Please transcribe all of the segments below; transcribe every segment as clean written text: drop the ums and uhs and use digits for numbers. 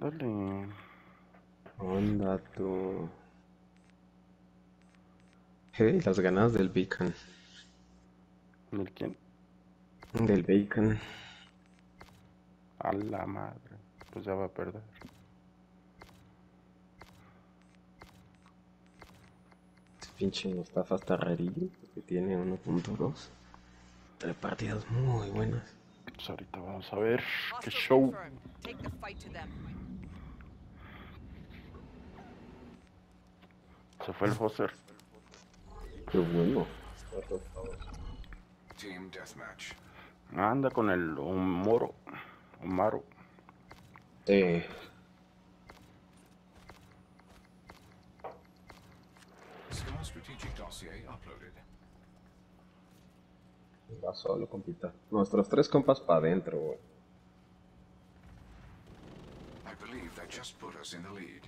Ándale. Onda tú. Hey, las ganas del bacon. ¿El quién? Del bacon. A la madre. Pues ya va a perder. Este pinche Mustafa está rarillo porque tiene 1.2. Repartidas muy buenas. Pues ahorita vamos a ver qué Hostiles show. confirmed. Take the fight to them. Se fue el Foster. Qué bueno. Team deathmatch. Anda con el Omaro. Sí. Scar strategic dossier uploaded. Va solo, compita. Nuestros tres compas para adentro, güey. I believe that just put us in the lead.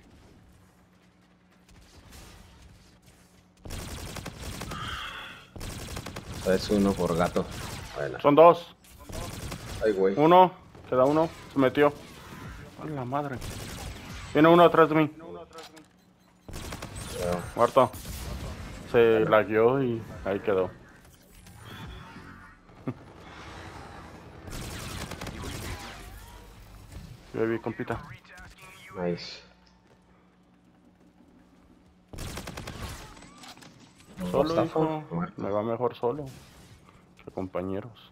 Es uno por gato. Bueno. Son dos. Ay, güey. Uno. Queda uno. Se metió. A la madre. Viene uno atrás de mí. Pero, Muerto. Se lagueó y ahí quedó. Yo vi, compita. nice. Solo, Mustafa, hijo. muerto. Me va mejor solo que compañeros.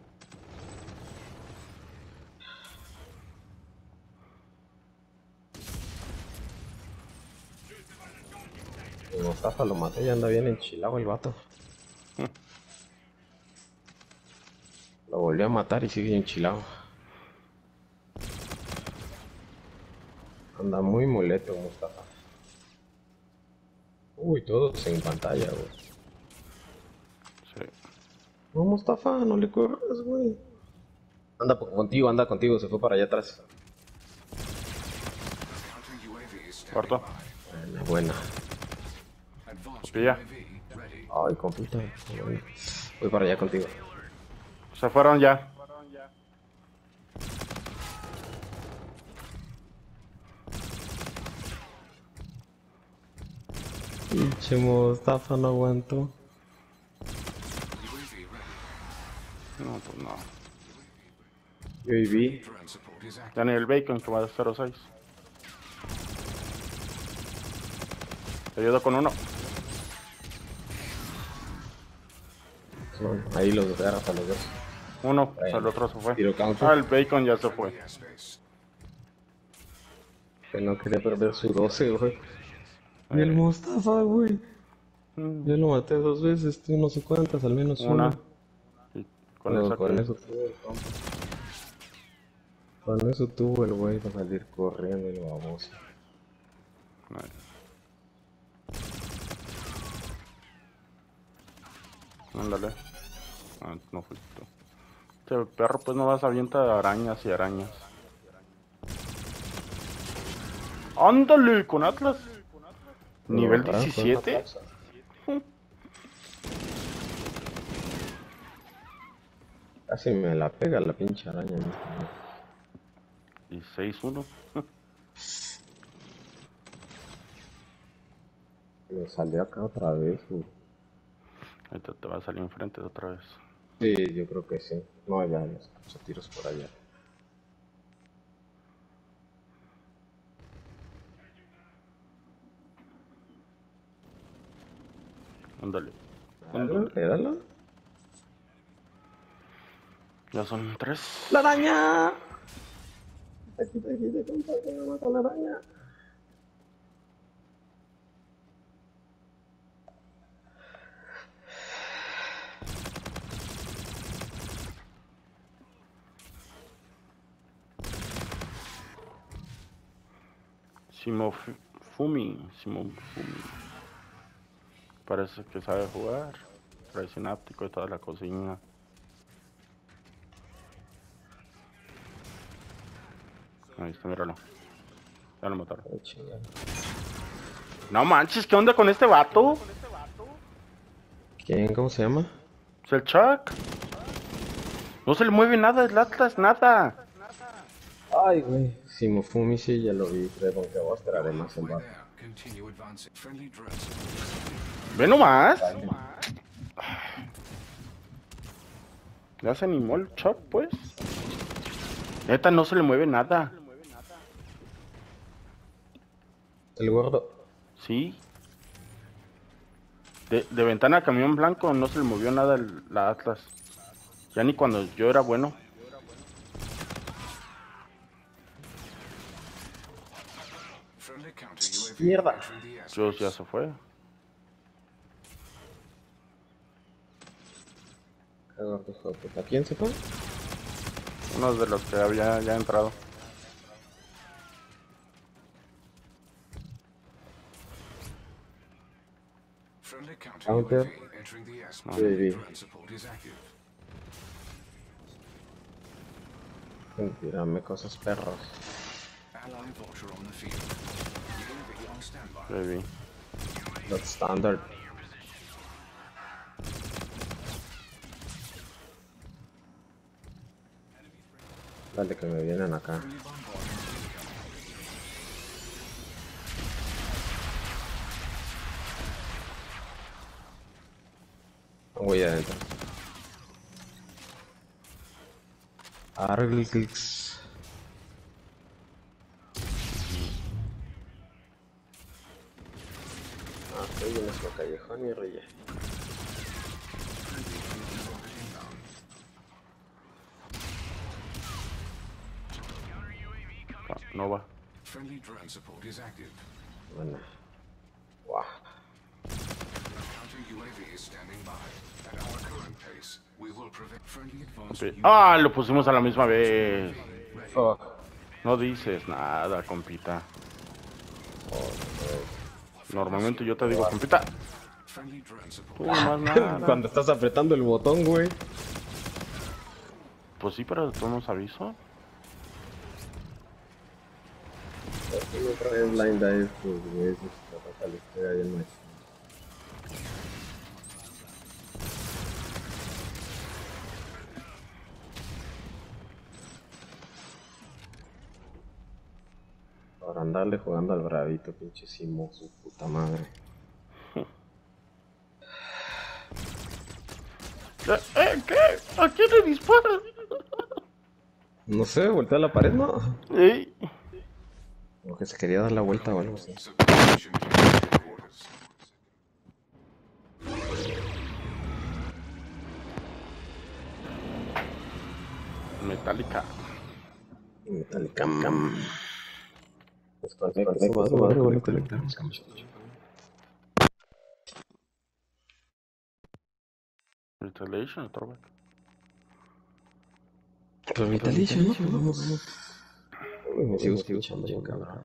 El Mustafa lo maté y anda bien enchilado el vato. Lo volvió a matar y sigue enchilado. Anda muy moleto Mustafa. Uy, todos en pantalla, güey. Sí. No, Mustafa, no le corras, güey. Anda contigo, se fue para allá atrás. Counter UAV is standing Muerto. by. Buena. Advanced Pilla. UAV ready. Ay, compita. Bueno. Voy para allá contigo. Se fueron ya. Pinche Mustafa no aguanto. UAV ready. No, pues no. UAV. Drone support is active. Ya ni el Bacon que va a 06. Te ayudo con uno. Ahí los agarras a los dos. Uno. O sea, el otro se fue. Tiro counter. Ah, el Bacon ya se fue. Airspace. Que no quería perder su 12, güey. Y el Mustafa, güey. Yo lo maté 2 veces, tú no sé cuántas, al menos Una. una. Y con No, esa con que... eso tuvo el compa. Con eso tuvo el güey para salir corriendo el baboso. Ay. Ándale. Ah, no fuiste tú. Este perro pues no vas avienta arañas y arañas. Ándale, con Atlas. Nivel ¿Verdad? 17. Casi me la pega la pinche araña. Y 6-1. Me salió acá otra vez, güey. Ahorita te va a salir enfrente otra vez. Sí, yo creo que sí. No, ya escucho tiros por allá. Ándale. Dale, dale. Ya son 3. ¡La araña! Aquí, compa, que me mata la araña. Simofumi. Parece que sabe jugar. Trae sináptico y toda la cocina. Ahí está, míralo. Ya lo mataron. Ay, chingada. No manches, ¿qué onda con este vato? ¿Quién? ¿Cómo se llama? Es el Chuck. No se le mueve nada, el Atlas, nada. Ay, güey. Shimofumi sí, ya lo vi, pero que voy a esperar más en Halfway bar. there. Continue advancing. Friendly drones. Ve nomás. Ya se animó el Chuck, pues. Neta, no se le mueve nada. El gordo. Sí. De ventana a camión blanco no se le movió nada la Atlas. Ya ni cuando yo era bueno. Friendly counter UAV Mierda. entering the airspace. Dios, ya se fue. Qué gordo, hijo de puta. ¿Quién se fue? Uno de los que había ya entrado. Friendly counter Counter. UAV entering the airspace. UAV. Friendly drone support is active. Tírame cosas perros. Allied Vulture on the field. UAV on standby. Baby. That's standard. Dale que me vienen acá. Friendly bombardment incoming. Voy adentro. Arglix. Ah, estoy en nuestro callejón y reyes. No va. Friendly drone support is active. Bueno. Guau. Counter UAV is standing by. At our current pace, we will prevent friendly advanced UAV. Ah, lo pusimos a la misma vez. Ready. Oh. No dices nada, compita. Normalmente yo te digo, compita. Friendly drone support. Tú nomás nada. Cuando estás apretando el botón, güey. Pues sí, pero tú nos aviso. No traen blind eye estos güeyes. La les pega bien más. Para andarle jugando al bravito, pinche Simo, su puta madre. ¿Qué? ¿A quién le disparas? No sé, voltea a la pared, ¿no? Ey. Como que se quería dar la vuelta o algo así. Substitution to headquarters. Metallica. Metallica. Desconecta. Retaliation, otro güey. Pero Vitalicio, ¿no? Me sigo escuchando, cabrón.